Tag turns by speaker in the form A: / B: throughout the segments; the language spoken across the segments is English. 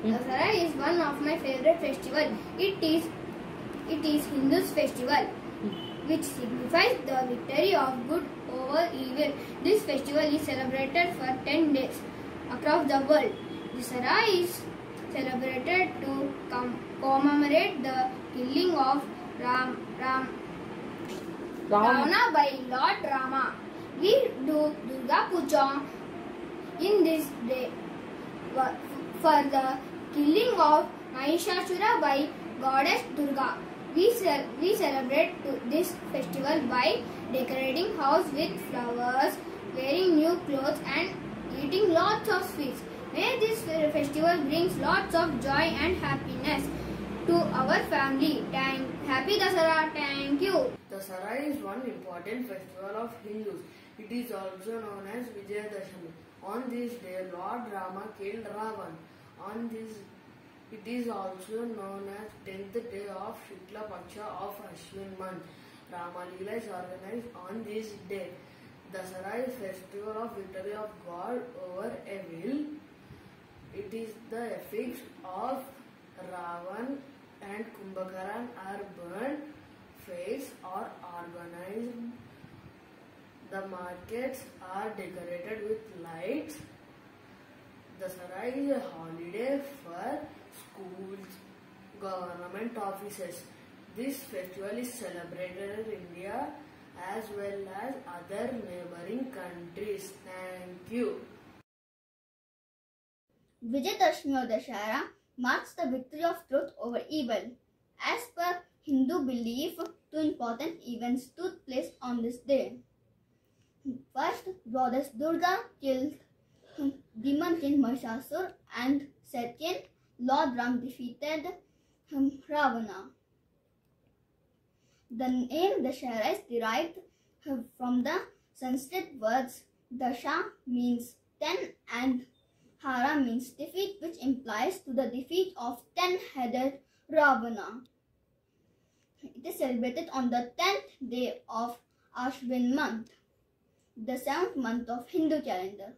A: Dasara is one of my favorite festival. It is Hindus festival which signifies the victory of good over evil. This festival is celebrated for 10 days across the world. Dasara is celebrated to commemorate the killing of Ravana by Lord Rama. We do Durga Puja in this day for the killing of Mahishasura by Goddess Durga. We celebrate this festival by decorating house with flowers, wearing new clothes and eating lots of sweets. May this festival brings lots of joy and happiness to our family. Happy Dasara. Thank you.
B: Dasara is one important festival of Hindus. It is also known as Vijayadashami. On this day, Lord Rama killed Ravan. It is also known as 10th day of Shukla Paksha of Ashwin month. Rama Leela is organized on this day. Dasara is festival of victory of God over evil. It is the effects of Ravan and Kumbhakaran are burned, fairs are organized, the markets are decorated with lights. Dasara is a holiday for schools, government offices. This festival is celebrated in India as well as other neighboring countries. Thank you.
C: Vijayadashami or Dashara marks the victory of truth over evil. As per Hindu belief, two important events took place on this day. First, Goddess Durga killed demon king Mahishasur, and second, Lord Ram defeated Ravana. The name Dashara is derived from the Sanskrit words Dasha means 10 and Hara means defeat, which implies to the defeat of 10-headed Ravana. It is celebrated on the 10th day of Ashwin month, the 7th month of Hindu calendar.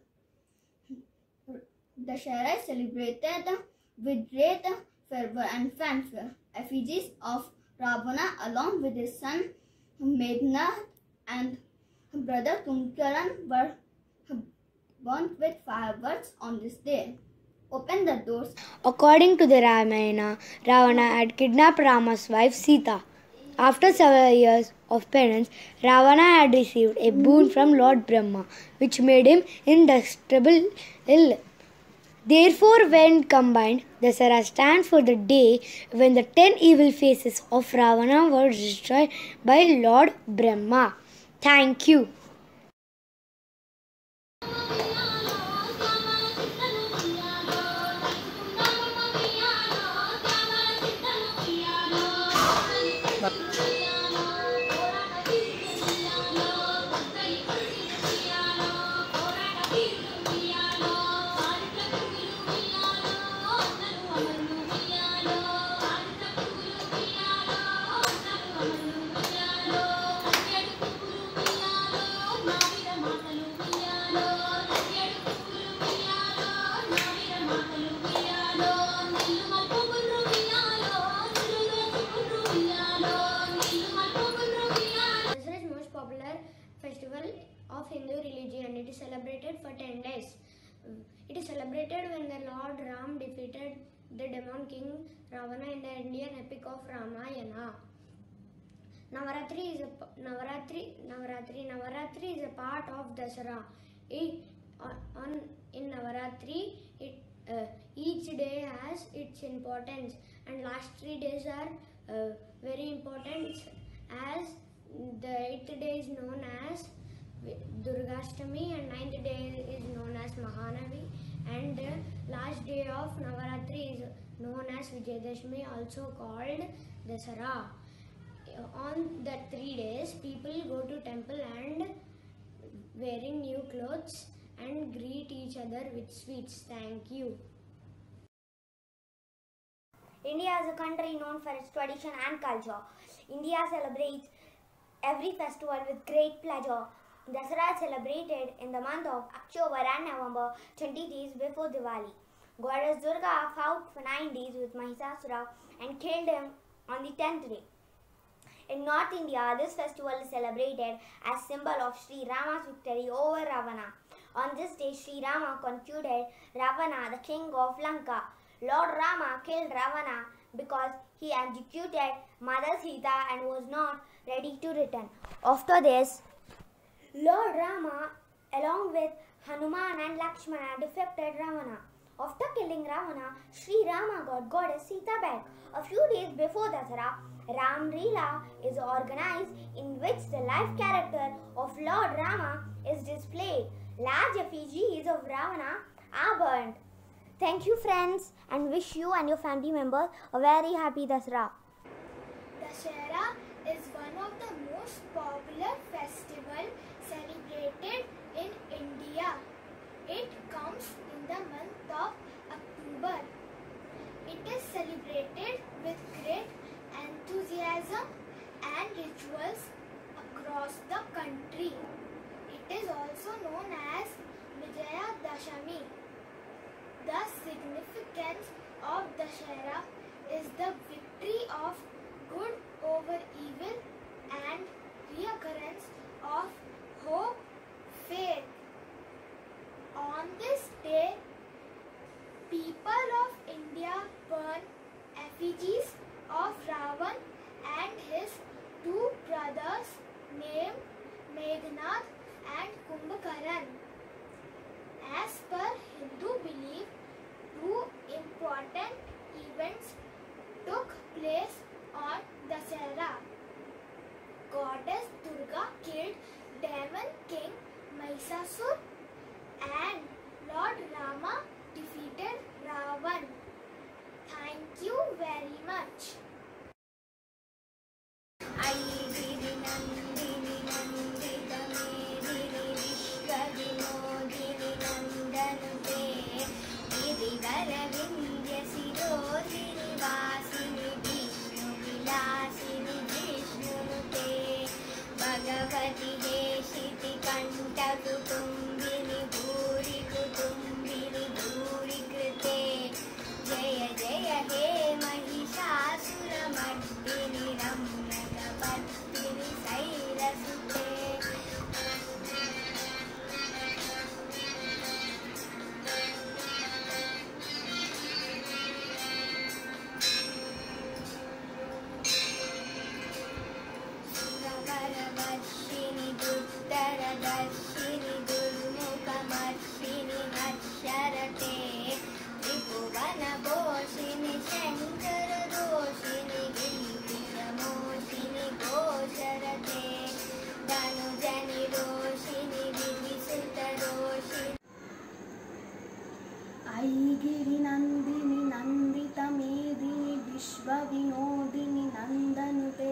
C: Dashara is celebrated with great fervor and fanfare. Effigies of Ravana along with his son Meghnad and brother Kumbhakaran were burnt with fireworks on this day. Open the doors.
D: According to the Ramayana, Ravana had kidnapped Rama's wife Sita. After several years of penance, Ravana had received a boon from Lord Brahma, which made him indestructible. Therefore, when combined, Dasara stands for the day when the 10 evil faces of Ravana were destroyed by Lord Brahma. Thank you.
A: Of Hindu religion. It is celebrated for 10 days. It is celebrated when the Lord Ram defeated the demon king Ravana in the Indian epic of Ramayana. Navaratri is a part of Dasara. In Navaratri, each day has its importance, and last 3 days are very important, as the 8th day is known as Durgashtami and 9th day is known as Mahanavi, and the last day of Navaratri is known as Vijayadashami, also called Dasara. On the 3 days, people go to temple and wearing new clothes and greet each other with sweets. Thank you.
E: India is a country known for its tradition and culture. India celebrates every festival with great pleasure. Dasara is celebrated in the month of October and November, 20 days before Diwali. Goddess Durga fought for 9 days with Mahisasura and killed him on the 10th day. In North India, this festival is celebrated as symbol of Sri Rama's victory over Ravana. On this day, Sri Rama concluded Ravana, the king of Lanka. Lord Rama killed Ravana because he executed Mother Sita and was not ready to return. After this, Lord Rama, along with Hanuman and Lakshmana, defeated Ravana. After killing Ravana, Sri Rama got Goddess Sita back. A few days before Dasara, Ram Leela is organized in which the life character of Lord Rama is displayed. Large effigies of Ravana are burned. Thank you friends and wish you and your family members a very happy Dasara.
F: Dussehra is one of the most popular festivals celebrated in India. It comes in the month of October. It is celebrated with great enthusiasm and rituals across the country. It is also known as Vijaya Dashami. The significance of Dussehra is the victory of good over evil and reoccurrence of hope, faith. On this day, people of India burn effigies of Ravan and his two brothers named Meghnad and Kumbhakaran. As per Hindu belief, two important events took place on Dussehra. Goddess Durga killed demon king Mahisasur and Lord Rama defeated Ravan. Thank you very much.
E: Bhagwati देशिति कंठ कुटुंबिनी भूरि कुटुंबिनी भूरि कृते जय जय हे महिषासुरमर्दिनि रम्यकपर्दिनि शैलसुते सुरवरवर्षिणि दुत्तरदर्शिनि दुर्मुखमर्षिणि नक्षरते त्रिभुवनघोषिणि शङ्करदोषिणि गिरिविरमोषिणि गोचरते धनुजनि रोषिणि विधिसुतरोषिणि
G: ऐगिरिनन्दिनि नन्दितमेदिनि विश्वविनोदिनि नन्दनुते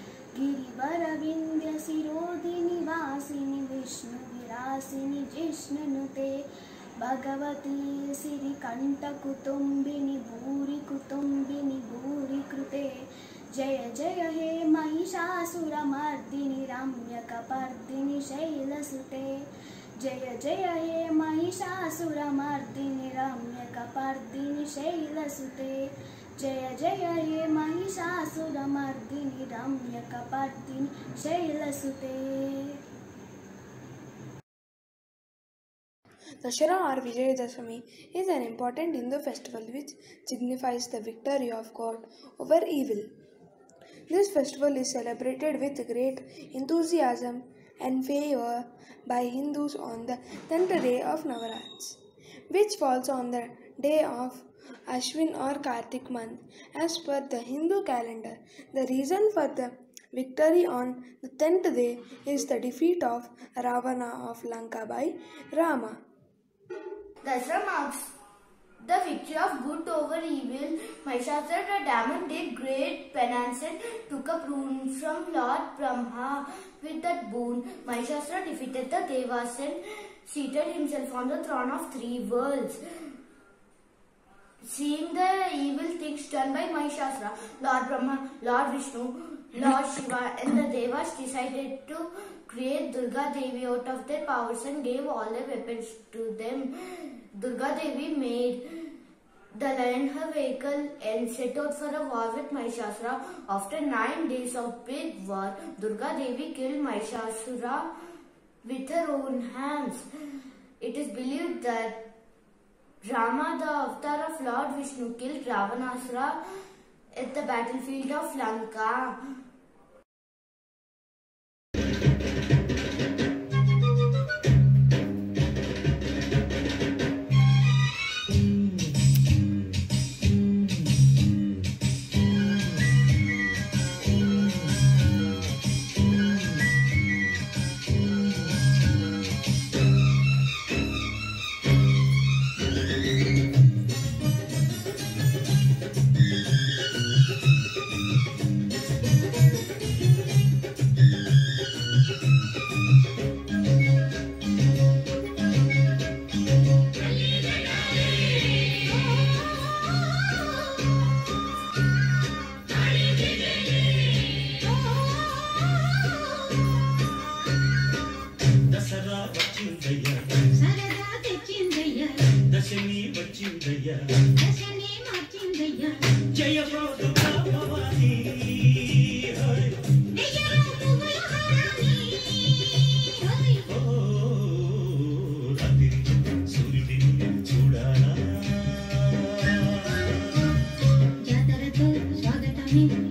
G: गिरिवरविन्द्यशिरोदिनि वासिनि विष्णुविलासिनि जिष्णुनुते भगवती श्रीकण्ठकुटुम्बिनि भूरि कुटुम्बिनि भूरि कृते जय जय हे महिषासुरमर्दिनि रम्यकपर्दिनि शैलसुते जय जय हे महिषासुरमर्दिनि रम्यकपर्दिनि शैलसुते जय जय हे Mahishasuramardini रम्यकपर्दिनि शैलसुते.
H: Dussehra or Vijayadashami is an important Hindu festival which signifies the victory of God over evil. This festival is celebrated with great enthusiasm and fervor by Hindus on the 10th day of Navaratri, which falls on the day of Ashwin or Kartik month as per the Hindu calendar. The reason for the victory on the 10th day is the defeat of Ravana of Lanka by Rama.
F: Dussehra marks the victory of good over evil. Mahishasura the demon did great penance and took a boon from Lord Brahma. With that boon, Mahishasura defeated the Devas and seated himself on the throne of three worlds. Seeing the evil things done by Mahishasura, Lord Brahma, Lord Vishnu, Lord Shiva and the Devas decided to create Durga Devi out of their powers and gave all the weapons to them. Durga Devi made the lion her vehicle and set out for a war with Mahishasura. After 9 days of big war, Durga Devi killed Mahishasura with her own hands. It is believed that Rama, the avatar of Lord Vishnu, killed Ravanasura at the battlefield of Lanka.
I: జాతరతో స్వాగతమే